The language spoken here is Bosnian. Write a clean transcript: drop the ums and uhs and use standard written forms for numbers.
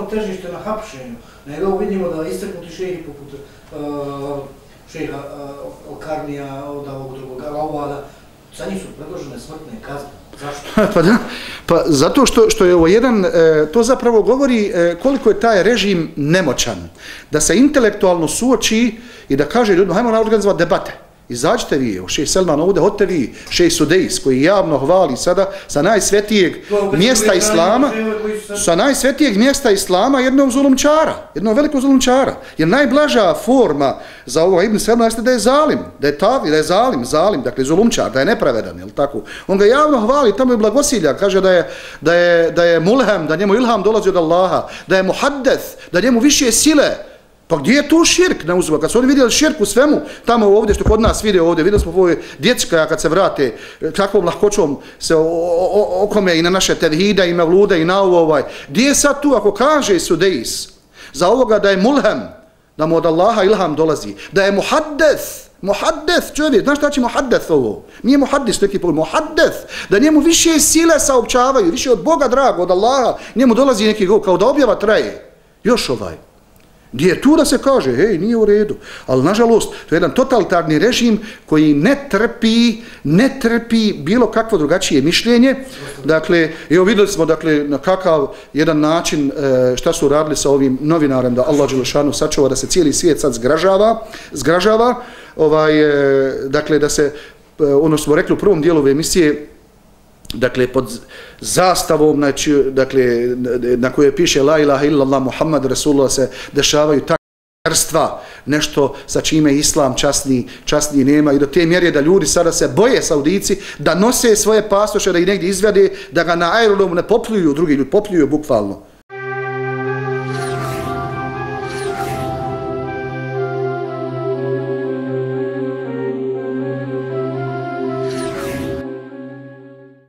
težište na hapšenju, nego vidimo da istaknuti šejhi poput šejha Al-Karnija, od ovog drugog Al-Awada, za njih su predložene smrtne kazne. Zašto? Pa da, pa zato što je ovo jedan, to zapravo govori koliko je taj režim nemoćan, da se intelektualno suoči i da kaže ljudima, hajmo organizovati debate. Izađite vi, šejh Selman ovdje, hodite vi, šejh Sudejs, koji javno hvali sada sa najsvetijeg mjesta Islama, sa najsvetijeg mjesta Islama jednog zulumčara, jednog velikog zulumčara. Jer najblaža forma za ovo Ibn Selman jeste da je zalim, da je tavi, da je zalim, dakle zulumčar, da je nepravedan, jel tako? On ga javno hvali, tamo je blagosilja, kaže da je mulhem, da njemu ilham dolazi od Allaha, da je muhaddeth, da njemu više sile. Pa gdje je tu širk na uzba? Kad su oni vidjeli širk u svemu, tamo ovdje što kod nas vide ovdje, vidjeli smo ovoj dječka kad se vrate, kakvom lahkoćom se okome i na naše tevhida i mevluda i na ovo Gdje je sad tu ako kaže Sudejs za ovoga da je mulhem, da mu od Allaha ilham dolazi, da je muhaddeth čovjek, znaš šta će muhaddeth ovo? Nije muhaddis neki pol, muhaddeth, da njemu više sile saopćavaju, više od Boga drago, od Allaha, njemu dolazi neki govor, kao da objava traje. Još Gdje je tu da se kaže, hej, nije u redu. Ali, nažalost, to je jedan totalitarni režim koji ne trpi bilo kakvo drugačije mišljenje. Dakle, evo vidjeli smo, dakle, na kakav jedan način šta su radili sa ovim novinarem, da Allah dželešanu sačuva, da se cijeli svijet sad zgražava. Dakle, da se, ono smo rekli u prvom dijelu ove emisije, dakle, pod zastavom, znači, dakle, na kojoj piše La ilaha illallah Muhammad Rasulullah se dešavaju takva, nešto sa čime islam časni nema i do te mjere da ljudi sada se boje Saudici da nose svoje pasoše, da ih negdje izvede, da ga na aerodromu ne popljuju, drugi ljudi popljuju bukvalno.